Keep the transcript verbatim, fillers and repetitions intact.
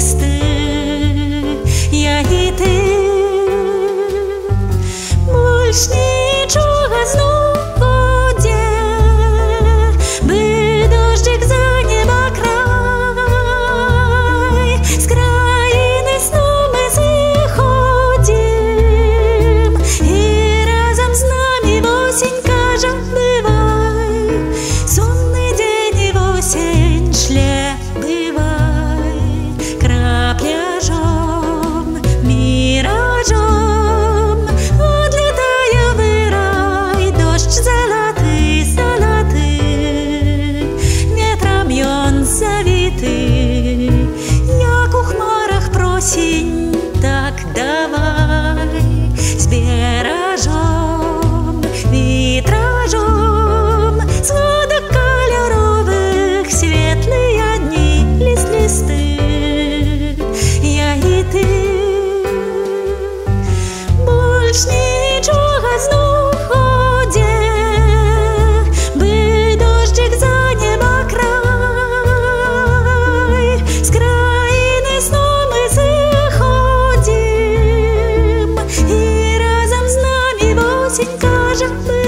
листи, я і ти. Больш нічого знов воде, би дощик за неба край, з країни знов ми зиходим, і разом з нами осінь каже: бывай, сонний день і осінь шле, бывай, крапляжом, міражом одлітає в рай дощ золотий, золотий, вітром ён завітий, як у хмарах просінь, так давай, зберажом, вітражом, згадок кольорових, світлі дні, ліс листи, я і ти. Больш нічого знов ходе, би дощик за неба край, з країни знов ми зиходим, і разом з нами осінь каже: